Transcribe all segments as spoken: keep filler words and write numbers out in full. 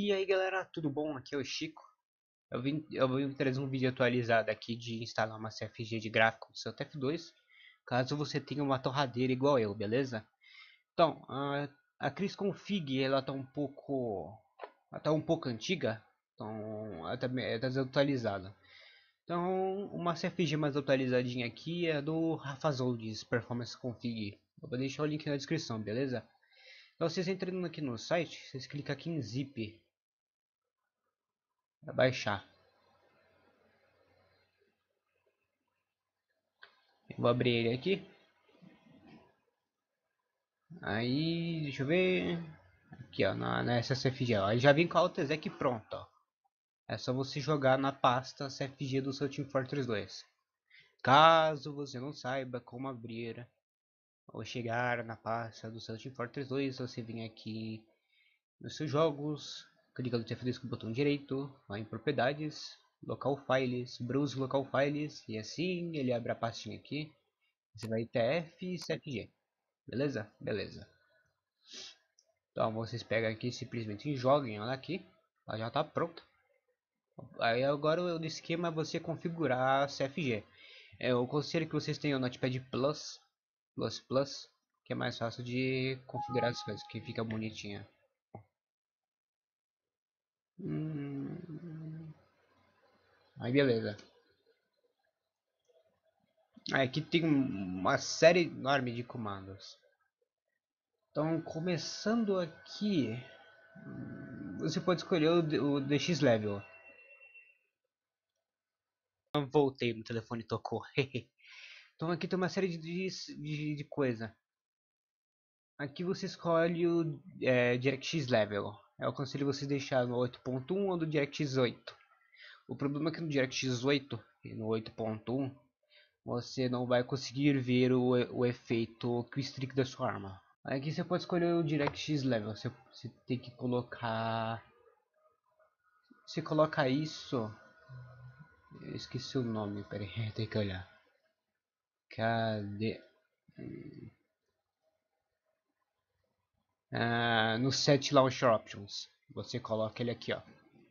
E aí galera, tudo bom? Aqui é o Chico. Eu vim, eu vim trazer um vídeo atualizado aqui de instalar uma C F G de gráfico do seu T F dois, caso você tenha uma torradeira igual eu, beleza? Então, a, a Cris Config, ela tá um pouco, ela tá um pouco antiga, então ela tá, ela tá desatualizada. Então, uma C F G mais atualizadinha aqui é do Rafazolds Performance Config. Eu vou deixar o link na descrição, beleza? Então, vocês entrando aqui no site, vocês clicam aqui em zip para baixar. Eu vou abrir ele aqui. Aí, deixa eu ver. Aqui, ó, na, na S F G, ó. Aí já vem com a Altexec pronta, ó. É só você jogar na pasta C F G do seu Team Fortress dois. Caso você não saiba como abrir ou chegar na pasta do seu Team Fortress dois, você vem aqui nos seus jogos, clica no T F dois com o botão direito, vai em propriedades, local files, browse local files, e assim ele abre a pastinha aqui. Você vai T F e C F G. Beleza? Beleza. Então vocês pegam aqui e simplesmente joguem ela aqui. Ela já está pronta. Aí agora o esquema é você configurar a C F G. Eu considero que vocês tenham o Notepad Plus, Plus Plus, que é mais fácil de configurar as coisas, que fica bonitinha. Hum, aí beleza. Aí aqui tem uma série enorme de comandos. Então começando aqui, você pode escolher o, o D X Level. Voltei, no telefone tocou. Então aqui tem uma série de, de, de coisa. Aqui você escolhe o é, DirectX Level. Eu aconselho você deixar no oito ponto um ou no DirectX oito. O problema é que no DirectX oito e no oito ponto um você não vai conseguir ver o, o efeito Quick da sua arma. Aqui você pode escolher o DirectX Level. Você, você tem que colocar... Você coloca isso... Eu esqueci o nome, peraí, tem que olhar. Cadê? Ah, no Set Launcher Options. Você coloca ele aqui, ó.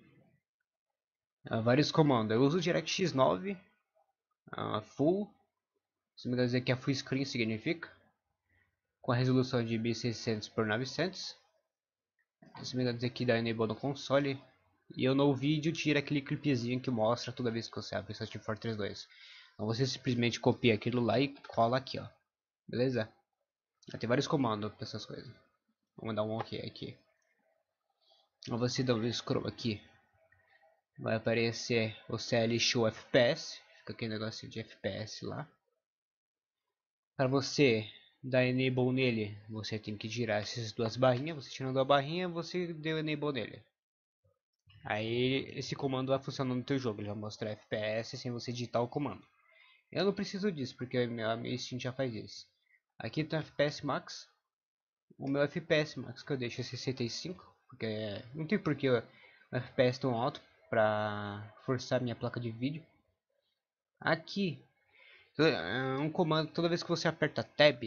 Ah, vários comandos. Eu uso o DirectX nove, ah, Full. Se me dizer que é Full Screen significa. Com a resolução de mil e seiscentos por novecentos. Se me dizer que dá Enable no console. E eu no vídeo tira aquele clipezinho que mostra toda vez que você abre o Team Fortress dois. Então você simplesmente copia aquilo lá e cola aqui, ó. Beleza? Tem vários comandos para essas coisas. Vamos dar um ok aqui. Então você dá um scroll aqui. Vai aparecer o C L Show F P S. Fica aquele negócio de F P S lá. Para você dar enable nele, você tem que tirar essas duas barrinhas. Você tirando a barrinha, você deu enable nele. Aí esse comando vai funcionar no teu jogo. Ele vai mostrar F P S sem você digitar o comando. Eu não preciso disso, porque a minha Steam já faz isso. Aqui tem o F P S Max. O meu F P S Max que eu deixo é sessenta e cinco. Porque não tem porquê o F P S tão alto para forçar minha placa de vídeo. Aqui, um comando, toda vez que você aperta Tab,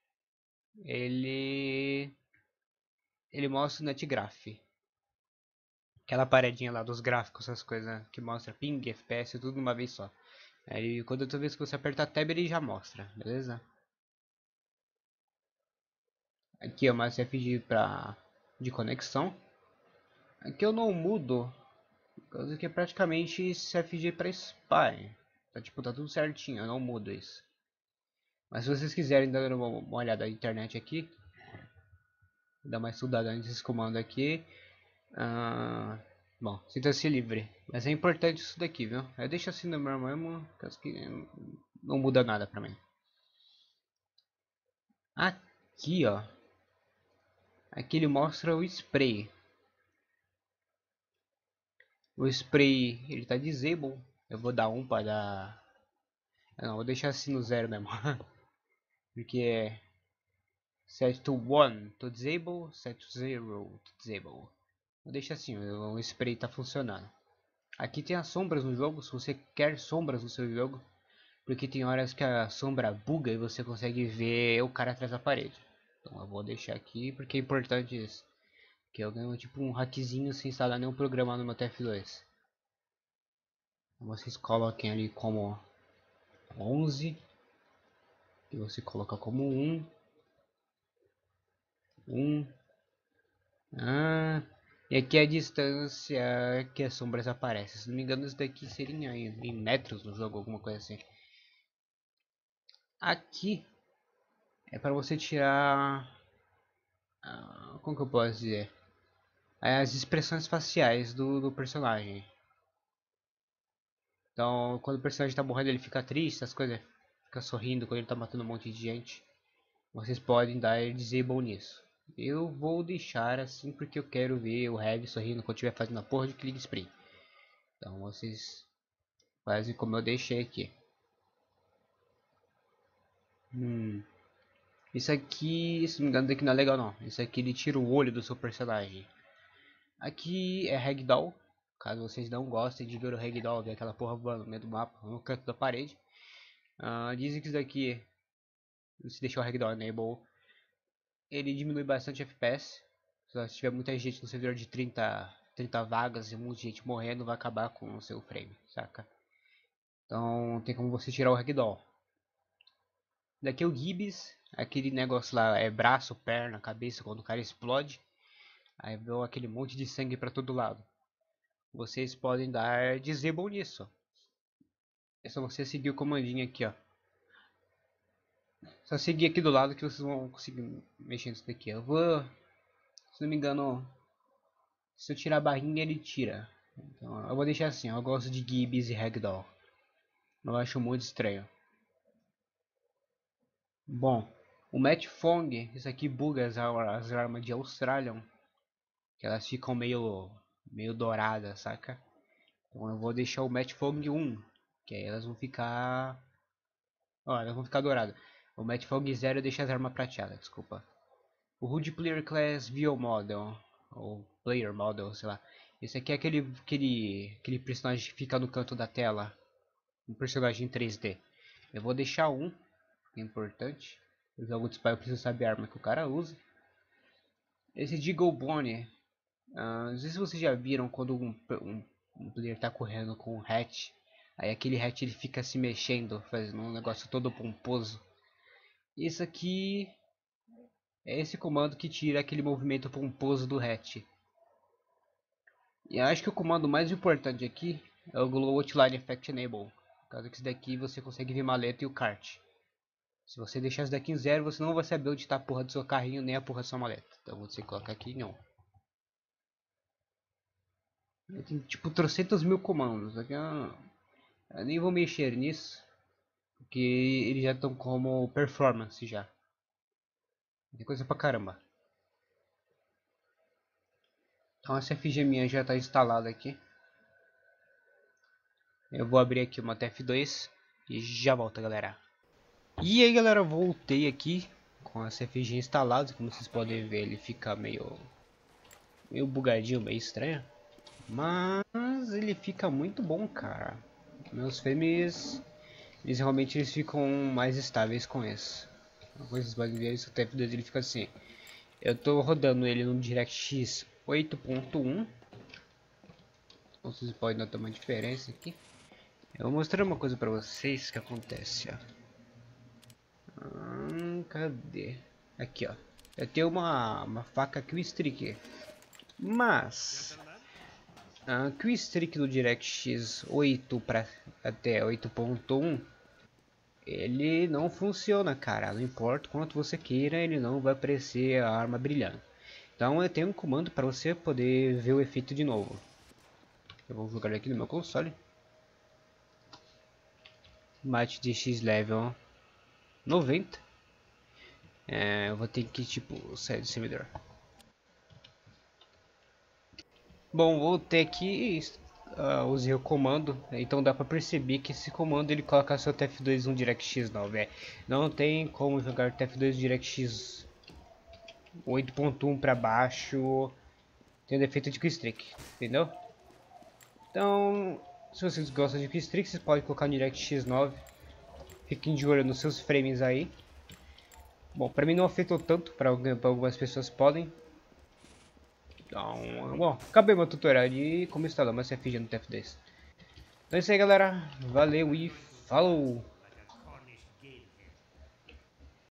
ele ele mostra o netgraph. Aquela paredinha lá dos gráficos, essas coisas que mostra ping, F P S, tudo de uma vez só. Aí quando toda vez que você aperta Tab, ele já mostra, beleza? Aqui é uma C F G pra, de conexão. Aqui eu não mudo, coisa que é praticamente C F G para spy. Tá, tipo, tá tudo certinho, eu não mudo isso. Mas se vocês quiserem dar uma, uma olhada na internet aqui, dar uma estudada nesses comandos aqui, ah, bom, sinta-se livre. Mas é importante isso daqui, viu? Eu deixo assim no meu mesmo, que não muda nada pra mim. Aqui, ó. Aqui ele mostra o spray. O spray, ele tá disable. Eu vou dar um para dar... Não, vou deixar assim no zero mesmo. Porque é set to one to disable, set to zero to disable. Vou deixar assim, o spray tá funcionando. Aqui tem as sombras no jogo, se você quer sombras no seu jogo. Porque tem horas que a sombra buga e você consegue ver o cara atrás da parede. Então eu vou deixar aqui porque é importante isso. Que eu ganho tipo um hackzinho sem instalar nenhum programa no meu T F dois. Vocês coloquem ali como onze. E você coloca como um. um. Ah, e aqui a distância que as sombras aparecem. Se não me engano, isso daqui seria em, em metros no jogo, alguma coisa assim. Aqui é para você tirar. Ah, como que eu posso dizer? As expressões faciais do, do personagem. Então, quando o personagem tá morrendo, ele fica triste, as coisas. Fica sorrindo quando ele tá matando um monte de gente. Vocês podem dar disable nisso. Eu vou deixar assim porque eu quero ver o Heavy sorrindo quando estiver fazendo a porra de click spray. Então vocês fazem como eu deixei aqui. Hum. Isso aqui, se não me engano, daqui não é legal não. Isso aqui ele tira o olho do seu personagem. Aqui é Ragdoll. Caso vocês não gostem de ver o Ragdoll, ver aquela porra voando no meio do mapa, no canto da parede. Uh, dizem que isso daqui, se deixar o Ragdoll Enable, ele diminui bastante F P S. Se tiver muita gente no servidor de trinta, trinta vagas e muita gente morrendo, vai acabar com o seu frame, saca? Então tem como você tirar o Ragdoll. Daqui é o Gibbs, aquele negócio lá é braço, perna, cabeça, quando o cara explode. Aí vê aquele monte de sangue pra todo lado. Vocês podem dar disable nisso. É só você seguir o comandinho aqui, ó. Só seguir aqui do lado que vocês vão conseguir mexer nisso daqui. Eu vou, se não me engano, se eu tirar a barrinha ele tira. Então eu vou deixar assim, eu gosto de Gibbs e Ragdoll. Eu acho muito estranho. Bom, o Matt Fong, isso aqui buga as, as armas de Australian. Que elas ficam meio, meio douradas, saca? Então eu vou deixar o Matt Fong um. Que aí elas vão ficar... Ó, elas vão ficar douradas. O Matt Fong zero deixa as armas prateadas, desculpa. O Hood Player Class View Model. Ou Player Model, sei lá. Esse aqui é aquele, aquele, aquele personagem que fica no canto da tela. Um personagem em três D. Eu vou deixar um, que é importante. No jogo de spy eu preciso saber a arma que o cara usa. Esse Deagle Bonnie. Uh, não sei se vocês já viram quando um, um, um player tá correndo com um hatch. Aí aquele hatch ele fica se mexendo, fazendo um negócio todo pomposo. Isso aqui é esse comando que tira aquele movimento pomposo do hatch. E eu acho que o comando mais importante aqui é o Glow Outline Effect Enable. Por causa que isso daqui você consegue ver maleta e o kart. Se você deixar isso daqui em zero, você não vai saber onde está a porra do seu carrinho nem a porra da sua maleta. Então você coloca aqui em um. Eu tenho tipo trocentos mil comandos. Aqui eu, eu nem vou mexer nisso. Porque eles já estão como performance já. Tem coisa pra caramba. Então essa F G minha já está instalada aqui. Eu vou abrir aqui uma T F dois e já volto, galera. E aí, galera, voltei aqui com essa F G instalada. Como vocês podem ver, ele fica meio meio bugadinho, meio estranho. Mas ele fica muito bom, cara. Meus frames, eles realmente eles ficam mais estáveis com isso. Vocês podem ver, esse T F dois ele fica assim. Eu tô rodando ele no DirectX oito ponto um. Vocês podem notar uma diferença aqui. Eu vou mostrar uma coisa pra vocês que acontece, ó. Hum, cadê? Aqui, ó. Eu tenho uma, uma faca Quick-Strike. Mas a Quick-Strike do DirectX oito para até oito ponto um ele não funciona, cara. Não importa quanto você queira, ele não vai aparecer a arma brilhando. Então eu tenho um comando para você poder ver o efeito de novo. Eu vou jogar aqui no meu console. Mate de X level noventa. É, eu vou ter que tipo sair do servidor. Bom, voltei aqui, uh, usei o comando, então dá pra perceber que esse comando ele coloca seu T F dois no DirectX nove. É. Não tem como jogar T F dois DirectX oito ponto um para baixo, tem o defeito de Quick-Strike, entendeu? Então, se vocês gostam de Quick-Strike, vocês podem colocar no DirectX nove. Fiquem de olho nos seus frames aí. Bom, pra mim não afetou tanto, pra algumas pessoas podem. Então, bom, acabei meu tutorial de como instalar uma C F G no T F dez. Então é isso aí, galera. Valeu e falou!